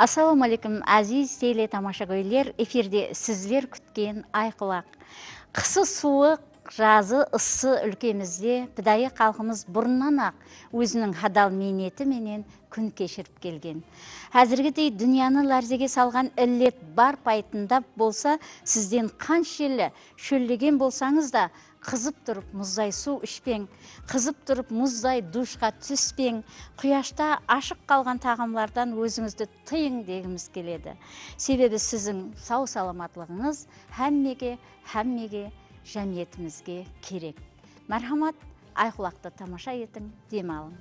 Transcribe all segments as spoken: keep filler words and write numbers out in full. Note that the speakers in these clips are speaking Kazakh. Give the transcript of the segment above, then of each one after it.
Ассаламу алейкум, әзиз теле тамашагөйлер, эфирде сізлер күткен айқылақ. Қысы суық, жазы ыссы өлкемізде пидайы қалқымыз бұрыннан ақ өзінің хадал мейнеті менен күн кешіріп келген. Әзіргідей дүнияны ларзеге салған іллет бар пайтындап болса, сізден қаншелі шөллеген болсаңыз да, қызып тұрып мұздай су ішпең, қызып тұрып мұздай душқа түспең, құяшта ашық қалған тағамлардан өзіңізді тыйың дегіміз келеді. Себебі сіздің сау саламатлығыңыз әммеге, әммеге, жәмиетімізге керек. Мәрхамат, айқұлақты тамаша етің, демалың.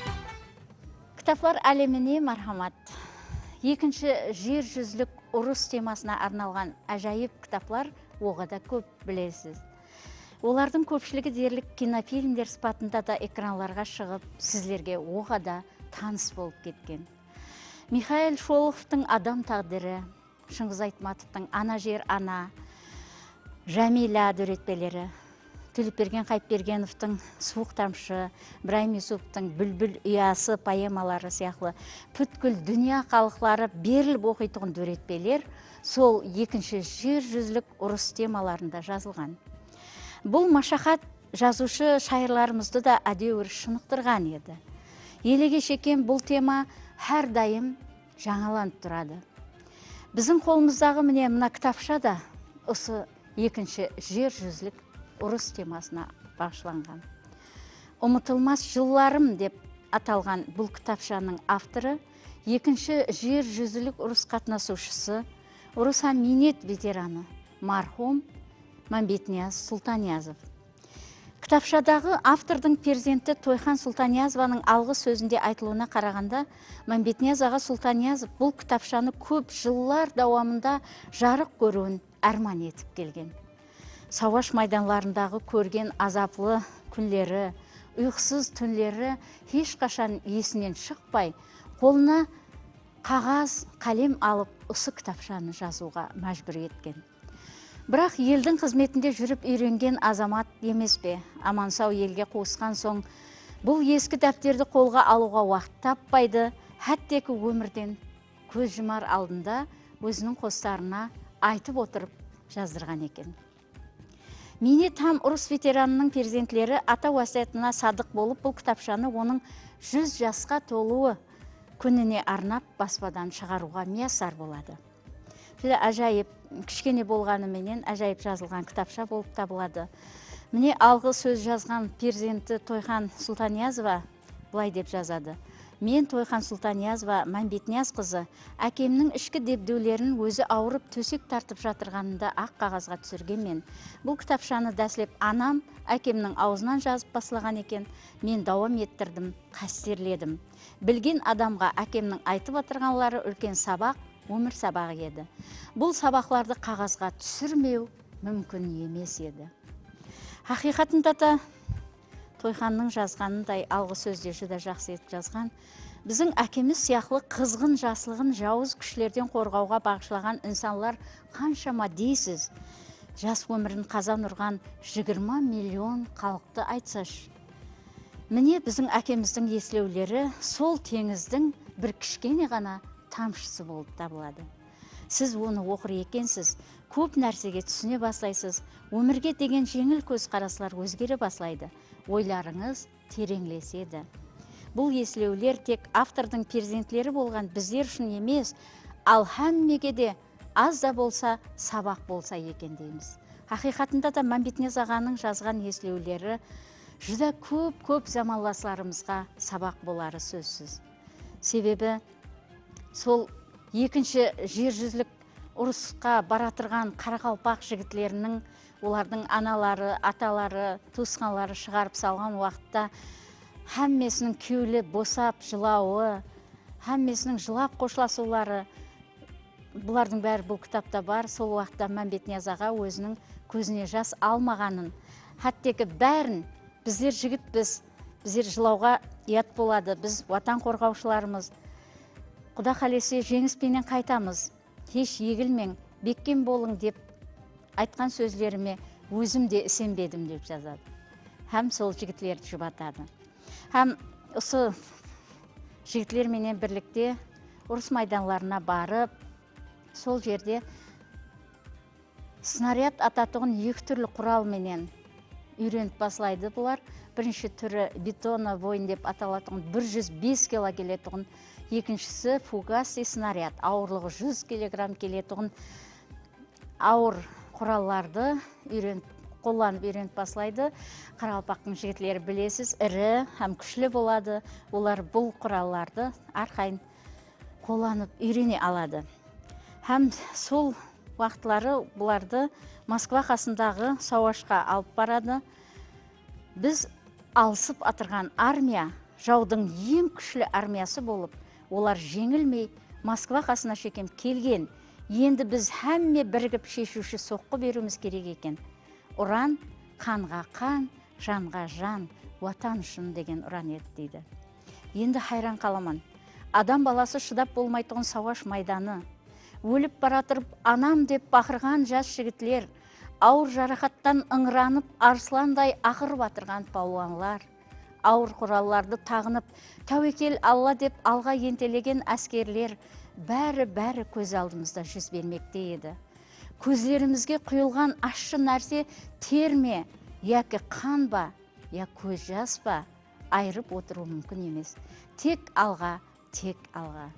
Кітаплар әлеміне мархамат. Екінші жер жүзлік ұрыс темасына арналған әжайып кітаплар оғада көп білесіз. Олардың көпшілігі дерлік кинофильмдер спатында да экранларға шығып, сізлерге оғада таныс болып кеткен. Михаил Шолоховтың «Адам тағдыры», Шыңғыз Айтматовтың «Ана жер ана», Жәмила дөретпелері, Төлепберген Қайыпбергеновтың «Суық тамшы», Ибраим Юсуповтың «Бүлбүл ұясы» поэмалары сияқты бүткіл дүния халықлары беріліп оқитын дөретпелер сол екінші жер жүзлік ұрыс темаларында жазылған. Бұл машақат жазушы шайырларымызды да әдеуір шынықтырған еді. Елеге шекен бұл тема әр дайым жаңаланып тұрады. Біздің қолымыздағы міне мына кітапша да осы екінші жер жүзлік ұрыс темасына бағышланған. «Ұмытылмас жылларым» деп аталған бұл кітапшаның авторы екінші жер жүзлік ұрыс қатынасушысы, ұрыса минет ветераны мархум Мәмбетнияз Сұлтаниязов. Кітапшадағы автордың перзенті Тойхан Сұлтаниязованың алғы сөзінде айтылуына қарағанда, Мәмбетнияз аға Сұлтаниязов бұл кітапшаны көп жыллар дауамында жарық көруін арман етіп келген. Сауаш майданларындағы көрген азаплы күндері, ұйқысыз түнлері ешқашан есінен шықпай, қолына қағаз, қалем алып, осы кітапшаны жазуға мәжбүр еткен. Бірақ елдің қызметінде жүріп үйренген азамат емес пе? Аман-сау елге қуысқан соң, бұл ескі дәптерді қолға алуға уақыт таппайды, әттекі өмірден көз жұмар алдында өзінің қостарына айтып отырып жаздырған екен. Мине там ұрыс ветеранының перзентлері ата уасиетіне садық болып, бұл кітапшаны оның жүз жасқа толуы күніне арнап баспадан шығаруға миясар болады. Әжайып, кішкене болғаны менен әжайып жазылған кітапша болып табылады. Міне алғы сөз жазған перзенті Тойхан Сұлтаниязова бұлай деп жазады. Мен Тойхан Сұлтаниязова Мәмбетнияз қызы, әкемнің ішкі дебдеулерін өзі ауырып төсек тартып жатырғанында ақ қағазға түсіргенмен. Бұл кітапшаны дәслеп анам әкемнің аузынан жазып басылаған екен. Мен дауам еттірдім, қастерледім. Білген адамға әкемнің айтып отырғанлары үлкен сабақ, өмір сабағы еді. Бұл сабақларды қағазға түсірмеу мүмкін емес еді. Хақиқатында да Тойханның жазғанындай алғы сөзде жүда жақсы етіп жазған, біздің әкеміз сияқлы қызғын жасылығын жауыз күшлерден қорғауға бағышлаған инсанлар қаншама дейсіз. Жас өмірін қазан ұрған жиырма миллион халықты айтсаш. Міне біздің әкеміздің еслеулері сол теңіздің бір кішкене ғана тамшысы болып табылады. Сіз оны оқыр екенсіз, көп нәрсеге түсіне баслайсыз, өмірге деген жеңіл көз қарасылар өзгере баслайды, ойларыңыз тереңлеседі. Бұл еслеулер тек автордың перзентлері болған біздер үшін емес, ал әммеге де аз да болса сабақ болса екен дейміз. Хақиқатында да Мәмбетнияз ағаның жазған еслеулері жүда көп-көп заманластарымызға сабақ болары сөзсіз. Себебі сол екінші жер жүзлік ұрысқа баратырған қарақалпақ жігітлерінің, олардың аналары, аталары, туысқанлары шығарып салған уақытта әммесінің кеулі босап жылауы, әммесінің жылап қошласулары, бұлардың бәрі бұл кітапта бар. Сол уақытта Мәмбетнияз аға өзінің көзіне жас алмағанын, әттекі бәрін біздер жігітпіз, біздер жылауға ұят болады, біз ватан қорғаушыларымыз, Құда қалесе жеңіспенен қайтамыз, еш егілмең, беккен болың деп айтқан сөзлеріме өзім де сенбедім деп жазады. Һәм сол жігітлерді жұбатады. Һәм осы жігітлерменен бірлікте ұрыс майданларына барып, сол жерде снаряд ататығын екі түрлі құрал менен үйреніп басылайды бұлар. Бірінші түрі бетона войн деп аталатығын бір жүз бес кило келетұғын, екіншісі фугаси снаряд, ауырлығы жүз килограмм келетұғын ауыр құралларды үйреніп, қолланып үйреніп басылайды. Қарақалпақтың жігітлері білесіз, ірі һәм күшлі болады. Олар бұл құралларды арқайын қолланып үйрене алады. Һәм сол уақытлары бұларды Москва қасындағы сауашқа алып барады. Біз алысып атырған армия, жаудың ең күшлі армиясы болып, олар жеңілмей Москва қасына шекем келген. Енді біз әмме бірігіп шешуші соққы беруіміз керек екен. Ұран қанға қан, жанға жан, ватан үшін деген ұран еді дейді. Енді хайран қаламан. Адам баласы шыдап болмайтығын сауаш майданы. Өліп баратырып анам деп бақырған жас жігітлер, ауыр жарақаттан ыңыранып арсландай ақырып атырған палуанлар, ауыр құралларды тағынып тәуекел Алла деп алға ентелеген әскерлер, бәрі-бәрі көз алдымызда жүз бермекте еді. Көзлерімізге құйылған ащы нәрсе терме, яки қан ба, я көз жас ба, айырып отыру мүмкін емес. Тек алға, тек алға.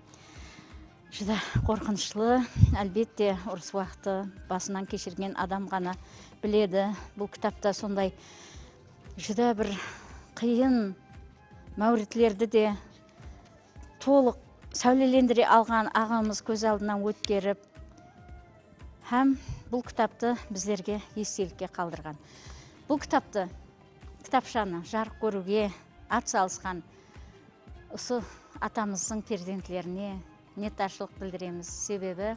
Жүдә қорқынышлы, әлбетте ұрыс уақыты басынан кешірген адам ғана біледі. Бұл кітапта сондай жүдә бір қиын мәуретлерді де толық сәулелендіре алған ағамыз көз алдынан өткеріп, һәм бұл кітапты біздерге естелікке қалдырған. Бұл кітапты, кітапшаны жарық көруге ат салысқан осы атамыздың перзентлеріне неташылық білдіреміз. Себебі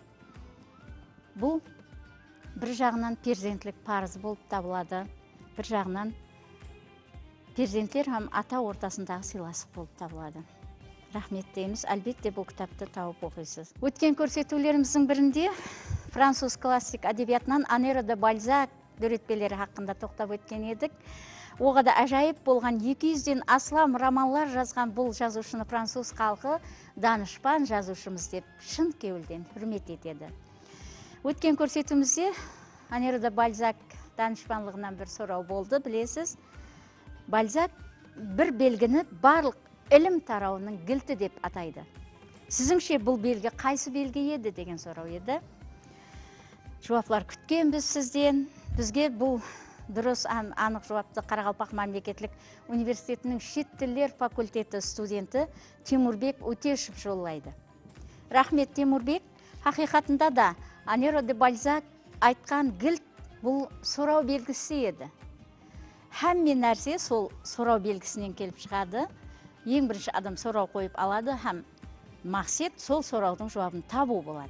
бұл бір жағынан перзентлік парызы болып табылады, бір жағынан перзентлер һәм ата ортасындағы сыйластық болып табылады. Рахмет дейміз. Әлбетте бұл кітапты тауып оқисыз. Өткен көрсетулеріміздің бірінде француз классик әдебиятынан Анера де Бальзак дөретпелері хақында тоқтап өткен едік. Оғада әжайып болған екі жүзден аслам романлар жазған бұл жазушыны француз халқы данышпан жазушымыз деп шын кеуілден хүрмет етеді. Өткен көрсетуімізде Анера де Бальзак данышпанлығынан бір сұрау болды, білесіз. Бальзак бір белгіні барлық ілім тарауының кілті деп атайды. Сізіңше бұл белгі қайсы белгі еді деген сұрау еді. Жауаплар күткен біз сізден. Бізге бұл дұрыс анық жауапты Қарақалпақ мемлекеттік университетінің шет тілдер факультеті студенті Тимурбек Өтешев жоллайды. Рахмет, Тимурбек. Хақиқатында да Анера де Бальзак айтқан кілт бұл сұрау белгісі еді. Әмме нәрсе сол сұрау белгісінен келіп шығады. Ең бірінші адам сұрау қойып алады, һәм мақсат сол сұраудың жауабын табу болады.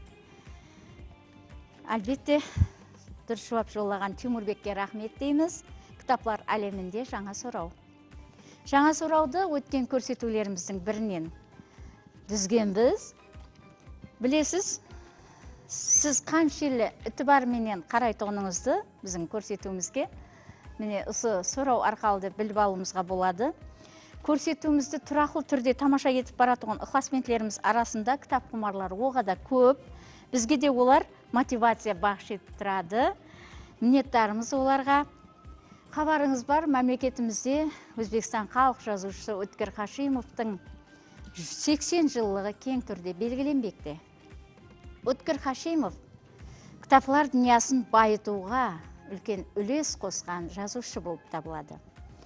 Әлбетте, дұрыс жауап жоллаған Тимурбекке рахмет дейміз. Кітаплар әлемінде жаңа сұрау. Жаңа сұрауды өткен көрсетулеріміздің бірінен дүзгенбіз. Білесіз, сіз қаншелі ітібарменен қарайтығыныңызды біздің көрсетуімізге, міне осы сұрау арқалды біліп алуымызға болады. Көрсетуімізді тұрақлы түрде тамаша етіп баратығын ықласменділеріміз арасында кітап құмарлар оғада көп. Бізге де олар мотивация бақш етіп тұрады. Миннеттарымыз оларға. Хабарыңыз бар, мемлекетімізде Өзбекстан халық жазушысы Өткір Хашимовтың жүз сексен жылдығы кең түрде белгіленбекте. Өткір Хашимов кітаплар дүниясын байытуға үлкен үлес қосқан жазушы болып табылады.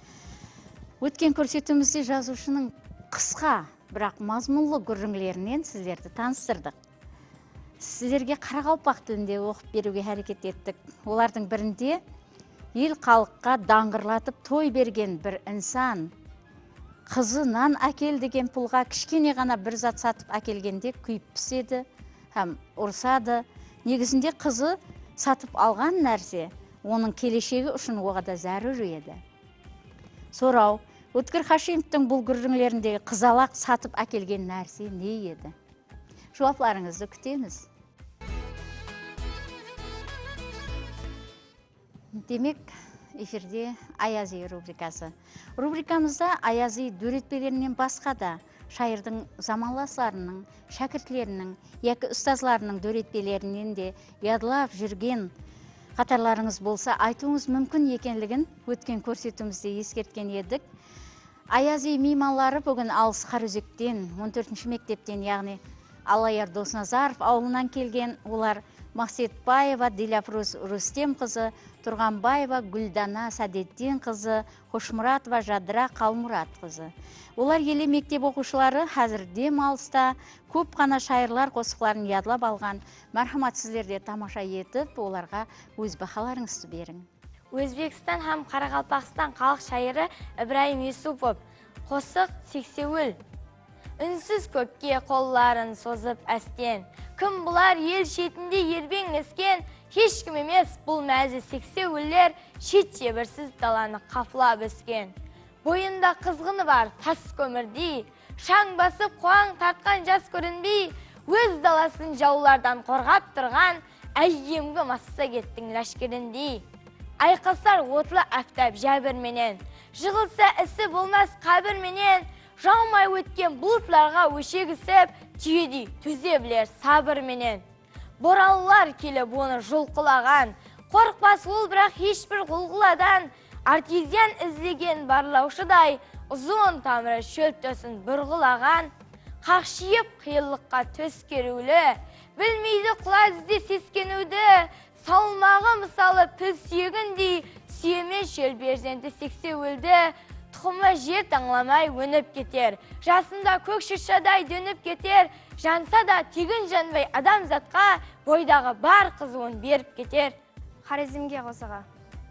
Өткен көрсетуімізде жазушының қысқа, бірақ мазмұнлы көрінілерінен сіздерді таныстырдық. Сіздерге Қарақалпақ тілінде оқып беруге әрекет еттік. Олардың бірінде ел халыққа даңғырлатып той берген бір инсан, қызы нан әкел деген пұлға кішкене ғана бір зат сатып әкелгенде күйіп піседі һәм ұрсады. Негізінде қызы сатып алған нәрсе оның келешегі үшін оғада зәрүр еді. Сұрау, Өткір Хашимовтың бұл күріңлеріндегі қызалақ сатып әкелген нәрсе не еді? Жауапларыңызды күтеміз. Демек, эфирде Аязи рубрикасы. Рубрикамызда Аязи дөретпелерінен басқа да шайырдың заманласларының, шәкіртлерінің, яки ұстазларының дөретпелерінен де ядылап жүрген қатарларыңыз болса, айтуыңыз мүмкін екенлігін өткен көрсетуімізде ескерткен едік. Аязи мейманлары бүгін алыс Қараөзектен, он төртінші мектептен, яғни Алайыр Досназаров ауылынан келген. Олар Мақсетбаева Диляфрус Рустем қызы, Тұрғанбаева Гүлдана Сәдеттен қызы, Хошмұратова Жадыра Қалмұрат қызы. Олар елі мектеп оқушылары әзір дем алыста көп қана шайырлар қосықларын ядылап алған. Мәрхамат, сіздерде тамаша етіп, оларға өз бақаларыңызды берің. Өзбекстан һәм Қарақалпақстан халық шайыры Ибраим Юсупов, қосық сексеуіл. Үнсіз көкке қолларын созып әстен, кім бұлар ел шетінде ербең ескен, ешкім емес бұл мәзі сексеуіллер шет жебірсіз даланы қафлап өскен. Бойында қызғыны бар тас көмірдей, шаң басып қуаң тартқан жас көрінбей, өз даласын жаулардан қорғап тұрған әйемгі масса кеттің ләшкеріндей. Айқасар отлы әфтәп жәбірменен, жығылса ісі болмас қабірменен, жаумай өткен бұлтларға өшегісіп, түйедей төзе білер сабырменен. Боралылар келіп оны жұлқылаған, қорқпас ол бірақ ешбір ғұлғыладан, артезиан ізлеген барлаушыдай, ұзын тамыры шөлптөсін бұрғылаған, қақшиып қиылыққа төс керулі, білмейді құлазды сескенуді, салмағы мысалы піл сүйегіндей, сүйемен шөлберзенді сексеуілді, тұқымы жер таңламай өніп кетер, жасында көк шыршадай дөніп кетер, жанса да тегін жанбай адам затқа, бойдағы бар қызуын беріп кетер. Хорезмге қосыға.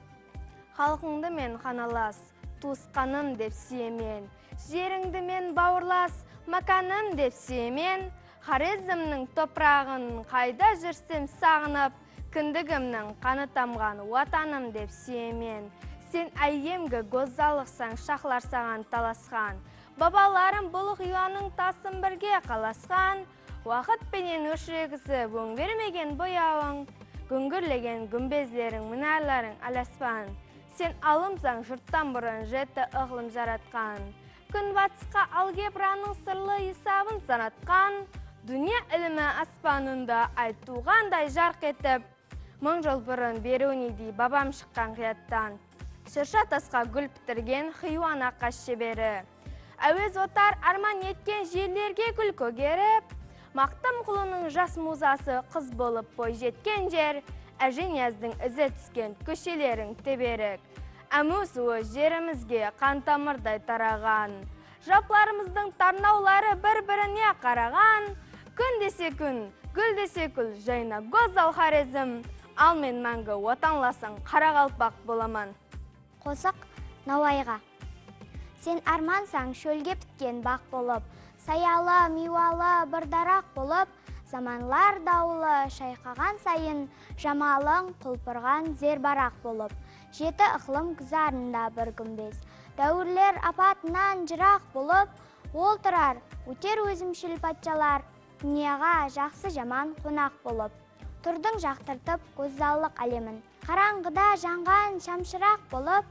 Халқыңды мен қаналас, туысқаным деп сүйемен, жеріңді мен бауырлас, маканым деп сүйемен, Хорезмнің топырағын қайда жүрсем сағынып, кіндігімнің қаны тамған ватаным деп сүйемен. Сен әйемгі гозалықсаң, шақлар саған таласқан, бабаларым бұл ұяның тасын бірге қаласқан, уақыт пенен өшірегісі өң бермеген бояуың, күңгірлеген күмбезлерің, мұнарларың аляспан. Сен алымсаң жұрттан бұрын жеті ұғылым жаратқан, күн батысқа алгебраның сырлы есабын санатқан, дүния ілімі аспанында айтуғандай жарқ етіп, мың жыл бұрын беруінедей бабам шыққан қияттан. Шырша тасқа гүл бітірген хиуан ақаш шебері, әуез отар арман еткен жерлерге гүл көгеріп, мақтым құлының жас музасы қыз болып бой жеткен жер, әженяздің ізі түскен көшелерің теберік. Әму суы жерімізге қан тамырдай тараған, жапларымыздың тарнаулары бір-біріне қараған, күн десе күн, гүл десе гүл, жайна гозал Хорезм, ал мен мәңгі отанласың Қарақалпақ боламан. Қосық Науайға. Сен армансаң шөлге біткен бақ болып, саялы, миуалы бір дарақ болып, заманлар дауылы шайқаған сайын, жамалың құлпырған зер барақ болып, жеті ықлым күзарында бір күмбез, дәуірлер апатынан жырақ болып, ол тұрар, өтер өзімшіл патшалар, дүнияға жақсы жаман қонақ болып, тұрдың жақтыртып көззалық әлемін, қараңғыда жанған шамшырақ болып,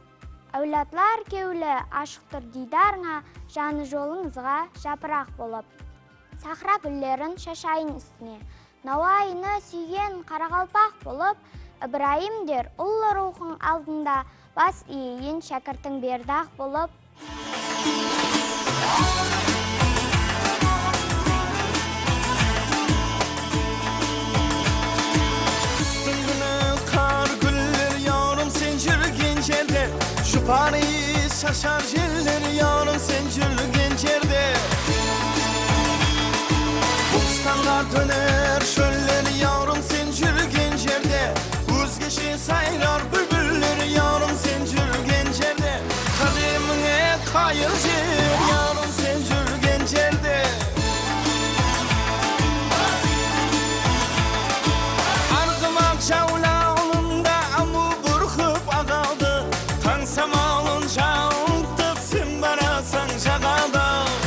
әулатлар кеулі ашықтыр дидарыңа, жаны жолыңызға жапырақ болып, сахра гүллерін шашайын үстіне, Науайыны сүйген Қарақалпақ болып, Ибраимдер ұлы рухың алдында бас иейін шәкіртің бердақ болып. Paris şaşar jeller yarın sen жүрген жерде Bostanlar döner şöller yarın sen жүрген жерде Özgeçe sayrar bülbüller yarın sen жүрген жерде Kademine kayır jer yarın sen жүрген жерде Argımak çavlağında amu burkıp ağaldı Samalın жауынтып сен барасың жағада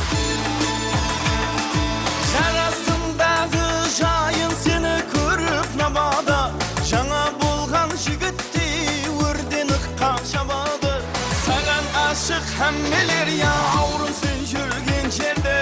Жарасындағы жайын сені көріп набада Жаңа болған жігітті өрден ыққа шабады Саған ашық әммелер я аурым сен жүрген жерде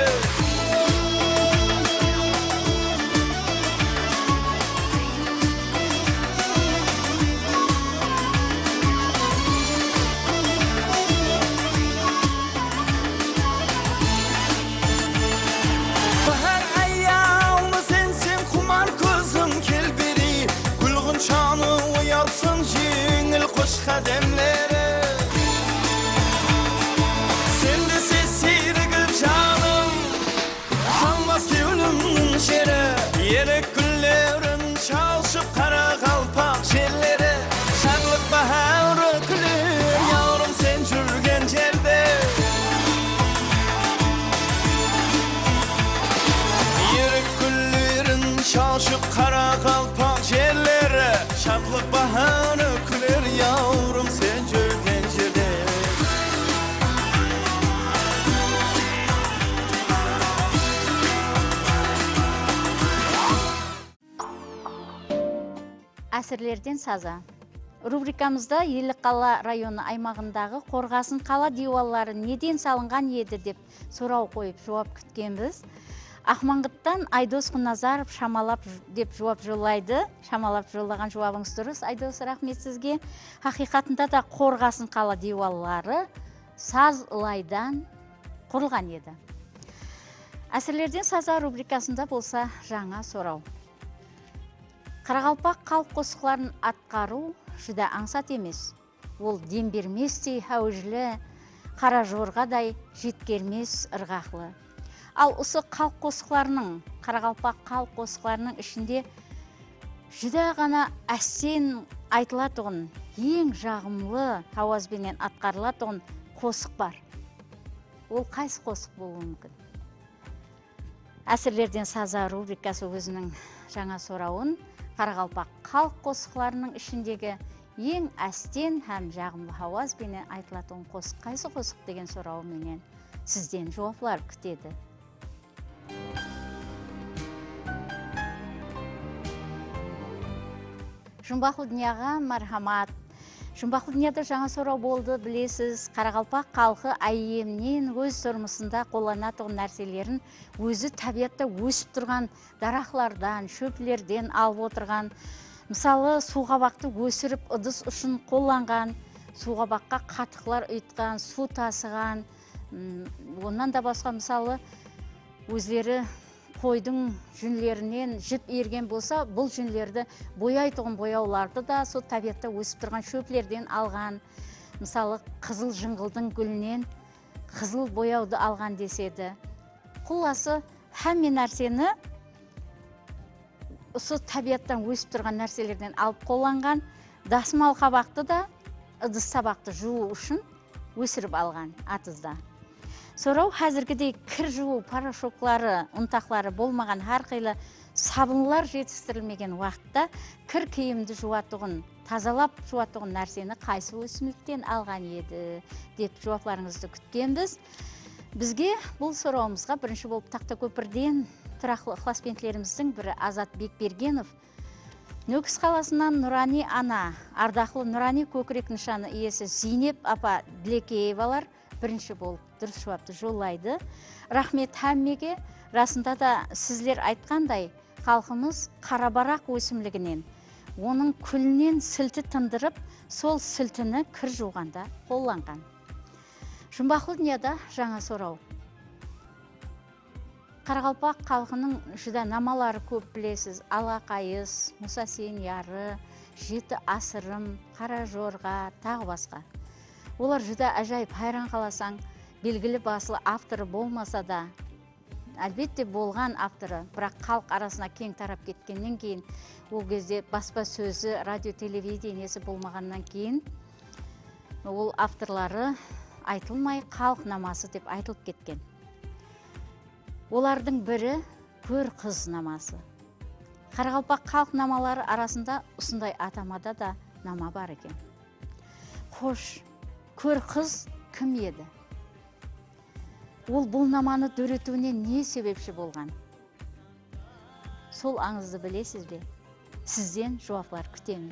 Yerek güllerin çalışıp kara kalpak şerleri Şadlık baharı külür yavrum sen жүрген жерде Yerek güllerin çalışıp kara kalpak şerleri Şadlık baharı külür yavrum sen жүрген жерде Әсірлерден саза. Рубрикамызда Еліқала районы аймағындағы Қорғасын қала диуаллары неден салынған еді деп сұрау қойып жауап күткенбіз. Ақмаңғыттан Айдос Құназаров шамалап деп жауап жолайды. Шамалап жолаған жауабыңыз дұрыс. Айдос, рахмет сізге. Хақиқатында да Қорғасын қала диуаллары саз лайдан құрылған еді. Әсірлерден саза рубрикасында болса жаңа сұрау. Қарақалпақ халық қосықларын атқару жүдә аңсат емес. Ол дем берместей әуежілі, қара жорғадай жеткермес ырғақлы. Ал осы халық қосықларының, Қарақалпақ халық қосықларының ішінде жүдә ғана әсен айтылатұғын, ең жағымлы ауазбенен атқарылатұғын қосық бар. Ол қайсы қосық болуы мүмкін? Әсірлерден саза рубрикасы өзінің жаңа сұрауын Қарақалпақ халық қосықларының ішіндегі ең әстен һәм жағымлы ауазбенен айтылатын қосық қайсы қосық деген сұрауы менен сізден жауаплар күтеді. Жұмбақлы дүнияға мархамат. Жұмбақлы дүнияда жаңа сұрау болды, білесіз. Қарақалпақ халқы айемнен өз тұрмысында қолданатын нәрселерін өзі табиғатта өсіп тұрған дарақлардан, шөплерден алып отырған. Мысалы, суғабақты өсіріп ыдыс үшін қолданған, суғабаққа қатықлар ұйтқан, су тасыған. Онан да басқа мысалы өздері қойдың жүнлерінен жіп ерген болса, бұл жүнлерді бояйтұғын бояуларды да сол табиғатта өсіп тұрған шөплерден алған. Мысалы, қызыл жыңғылдың гүлінен қызыл бояуды алған деседі. Құласы һәмме нәрсені осы табиғаттан өсіп тұрған нәрселерден алып қолданған. Дасмал қабақты да ыдыс табақты жуу үшін өсіріп алған атызда. Сұрау қазіргідей кір жуу порошоклары, ұнтақлары болмаған әрқилы сабынлар жетістірілмеген уақытта кір киімді жуатұғын, тазалап жуатұғын нәрсені қайсы өсімліктен алған еді деп жауапларыңызды күткенбіз. Бізге бұл сұрауымызға бірінші болып Тақтакөпірден тұрақты ықыласпентлеріміздің бірі Азат Бекбергенов Нөкіс қаласынан Нұрани ана, ардақлы Нұрани көкірек нышаны иесі Зейнеп апа Білекеевалар бірінші болып дұрыс жауапты жолайды. Рахмет һәммеге. Расында да сізлер айтқандай, халқымыз қарабарақ өсімлігінен, оның күлінен сілті тындырып, сол сілтіні кір жуғанда қолданған. Жұмбақлы дүнияда жаңа сұрау. Қарақалпақ халқының жүдә намалары көп білесіз. Алақайыз, Мұсасен яры, жеті асырым, қара жорға, тағы басқа. Олар жүдә әжайып хайран қаласаң, белгілі басылы авторы болмаса да, әлбетте болған авторы, бірақ халық арасына кең тарап кеткеннен кейін, ол кезде баспа сөзі, радио телевидениесі болмағаннан кейін, ол авторлары айтылмай халық намасы деп айтылып кеткен. Олардың бірі көр қыз намасы. Қарақалпақ халық намалары арасында осындай атамада да нама бар екен. Хош, көр қыз кім еді? Ол бұл наманы дөретуіне не себепші болған? Сол аңызды білесіз бе? Сізден жауаплар күтемін.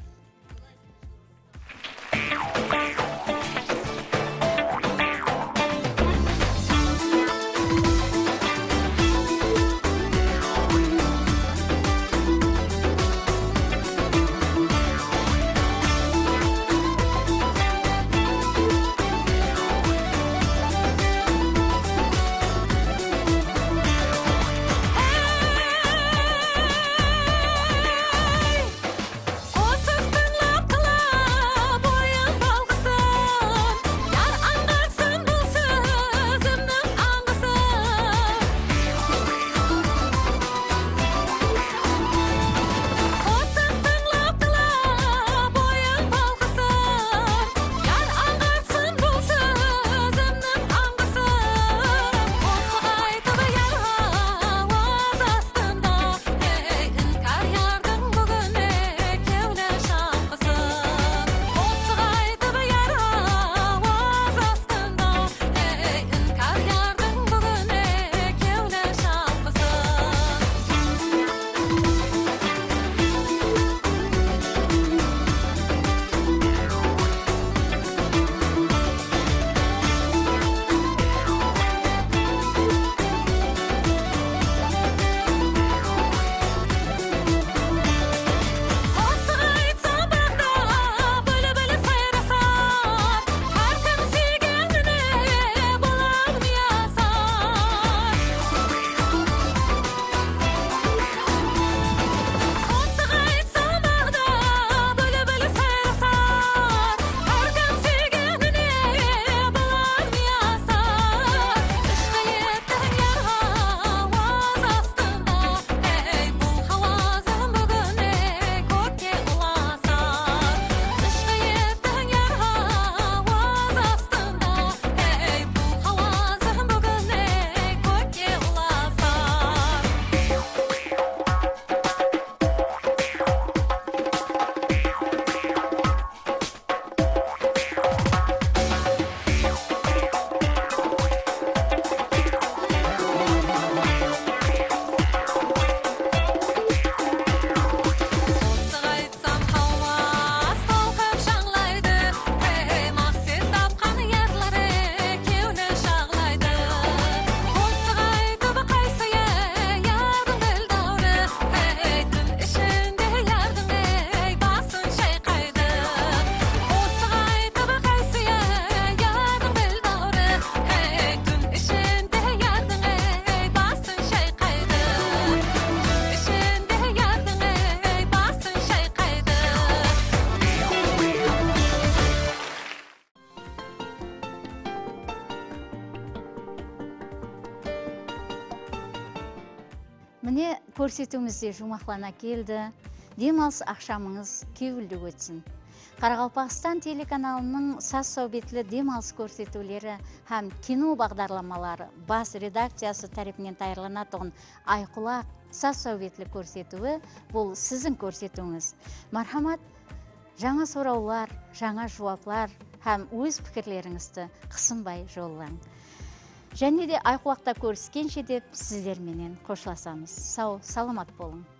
Міне көрсетуіміз де жұмақлана келді. Демалыс ақшамыңыз кеуілді өтсін. Қарақалпақстан телеканалының саз сәубетлі демалыс көрсетулері һәм кино бағдарламалары бас редакциясы тарапынан таярланатығын Айқұлақ саз сәубетлі көрсетуі бұл сіздің көрсетуіңіз. Мархамат, жаңа сұраулар, жаңа жауаплар һәм өз пікірлеріңізді қысынбай жоллаң. Және де Айқұлақта көріскенше деп сіздерменен қошласамыз. Сау, саламат болың.